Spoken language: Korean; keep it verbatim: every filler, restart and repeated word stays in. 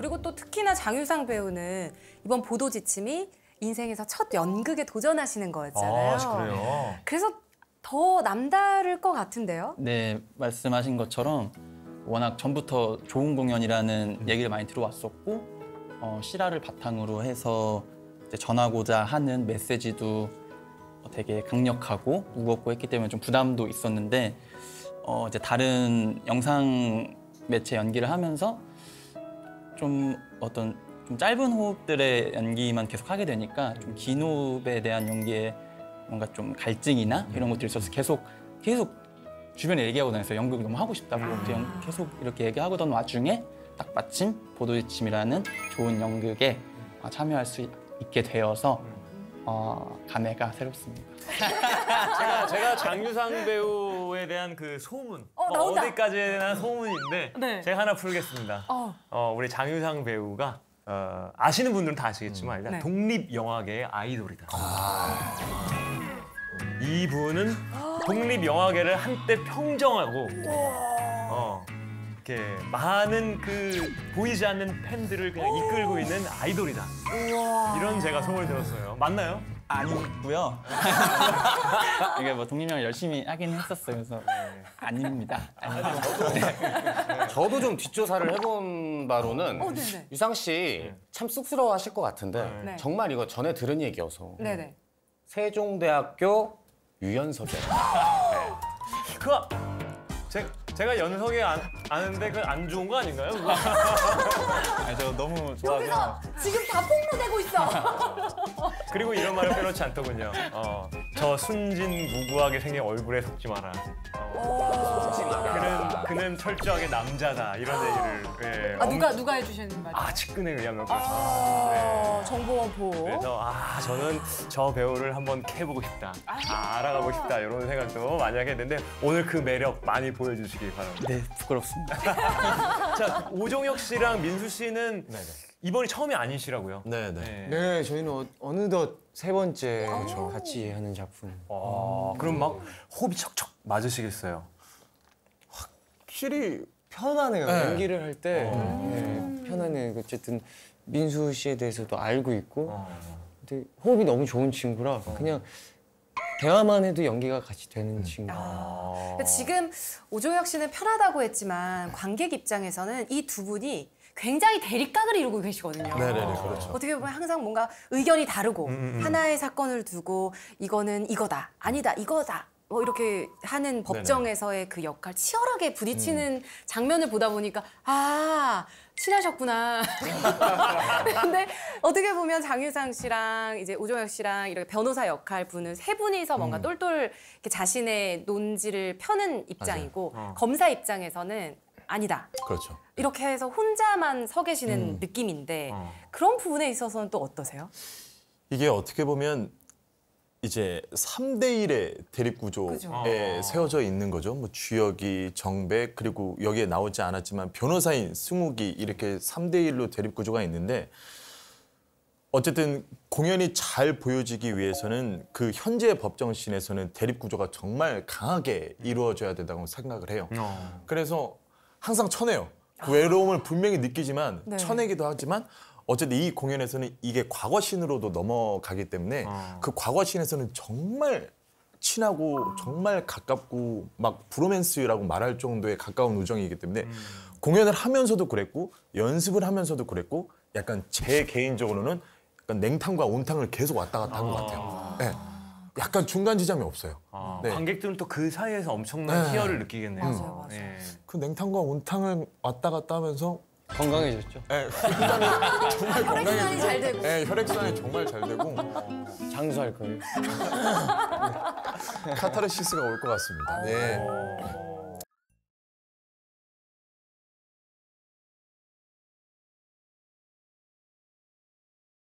그리고 또 특히나 장유상 배우는 이번 보도 지침이 인생에서 첫 연극에 도전하시는 거였잖아요. 아, 그래요? 그래서 더 남다를 것 같은데요? 네, 말씀하신 것처럼 워낙 전부터 좋은 공연이라는 음. 얘기를 많이 들어왔었고 어, 실화를 바탕으로 해서 이제 전하고자 하는 메시지도 되게 강력하고 무겁고 했기 때문에 좀 부담도 있었는데 어, 이제 다른 영상 매체 연기를 하면서 좀 어떤 좀 짧은 호흡들의 연기만 계속 하게 되니까 좀 긴 호흡에 대한 연기에 뭔가 좀 갈증이나 이런 것들이 있어서 계속 계속 주변에 얘기하고 다녔어요. 연극 너무 하고 싶다고 아. 계속 이렇게 얘기하고던 와중에 딱 마침 보도지침이라는 좋은 연극에 참여할 수 있게 되어서 어, 감회가 새롭습니다. 제가, 제가 장유상 배우에 대한 그 소문 어, 뭐 어디까지나 소문인데 네. 제가 하나 풀겠습니다. 어. 어, 우리 장유상 배우가 어, 아시는 분들은 다 아시겠지만 일단 네. 독립영화계의 아이돌이다. 아. 이분은 독립영화계를 한때 평정하고 어, 이렇게 많은 그 보이지 않는 팬들을 그냥 이끌고 있는 아이돌이다. 이런 제가 소문을 들었어요. 맞나요? 아니고요. 이게 뭐 독립영화 열심히 하긴 했었어요. 그래서 아닙니다. 아니고. 네. 저도 좀 뒷조사를 해본 바로는 어, 유상 씨 참 쑥스러워하실 것 같은데 네. 정말 이거 전에 들은 얘기여서 네네. 세종대학교 유연석이 그거 제, 제가 연석이 안, 아는데 그 안 좋은 거 아닌가요? 그거? 아니, 저 너무 좋아서. 여기서 지금 다 폭로되고 있어. 그리고 이런 말을 빼놓지 않더군요. 어, 저 순진 무구하게 생긴 얼굴에 속지 마라. 어, 속지 마라. 그는, 그는 철저하게 남자다. 이런 얘기를. 예, 아 누가 누가 해주셨는 말이에요? 아 측근에 의하면 그렇죠. 아, 네. 정보원 보호. 그래서 아 저는 저 배우를 한번 캐보고 싶다. 아, 알아가고 싶다. 이런 생각도 많이 하게 했는데 오늘 그 매력 많이 보여주시기 바랍니다. 네, 부끄럽습니다. 자, 오종혁 씨랑 민수 씨는 네네. 이번이 처음이 아니시라고요? 네네. 네, 네 저희는 어, 어느덧 세 번째 같이 하는 작품. 아, 그럼 막 호흡이 척척 맞으시겠어요? 확실히 편하네요. 네. 연기를 할 때 네, 편하네요. 어쨌든 민수 씨에 대해서도 알고 있고 어. 근데 호흡이 너무 좋은 친구라 그냥 대화만 해도 연기가 같이 되는 친구. 아, 그러니까 지금 오종혁 씨는 편하다고 했지만 관객 입장에서는 이 두 분이 굉장히 대립각을 이루고 계시거든요. 네네네, 그렇죠. 어떻게 보면 항상 뭔가 의견이 다르고 음, 음. 하나의 사건을 두고 이거는 이거다, 아니다, 이거다. 뭐 이렇게 하는 법정에서의 그 역할 치열하게 부딪히는 음. 장면을 보다 보니까 아 친하셨구나. 근데 어떻게 보면 장유상 씨랑 이제 오종혁 씨랑 이렇게 변호사 역할 분은 세 분이서 뭔가 음. 똘똘 이렇게 자신의 논지를 펴는 입장이고 어. 검사 입장에서는 아니다. 그렇죠. 이렇게 해서 혼자만 서 계시는 음. 느낌인데 어. 그런 부분에 있어서는 또 어떠세요? 이게 어떻게 보면 이제 삼 대 일의 대립 구조에 그죠. 세워져 있는 거죠. 뭐 주혁이, 정백, 그리고 여기에 나오지 않았지만 변호사인 승욱이 이렇게 삼 대 일로 대립 구조가 있는데 어쨌든 공연이 잘 보여지기 위해서는 그 현재 법정씬에서는 대립 구조가 정말 강하게 이루어져야 된다고 생각을 해요. 어. 그래서 항상 쳐내요. 그 외로움을 분명히 느끼지만 네. 쳐내기도 하지만 어쨌든 이 공연에서는 이게 과거신으로도 넘어가기 때문에 어. 그 과거신에서는 정말 친하고 정말 가깝고 막 브로맨스라고 말할 정도의 가까운 우정이기 때문에 음. 공연을 하면서도 그랬고 연습을 하면서도 그랬고 약간 제 개인적으로는 약간 냉탕과 온탕을 계속 왔다 갔다 한 것 같아요. 네. 약간 중간 지점이 없어요. 아, 네. 관객들은 또 그 사이에서 엄청난 네. 희열을 느끼겠네요. 맞아요, 맞아요. 네. 그 냉탕과 온탕을 왔다 갔다 하면서 건강해졌죠. 네, 혈액순환이 정말 혈액순환이 잘 되고. 네, 혈액순환이 정말 잘 되고 장수할 거예요. 카타르시스가 올 것 같습니다. 네. 어.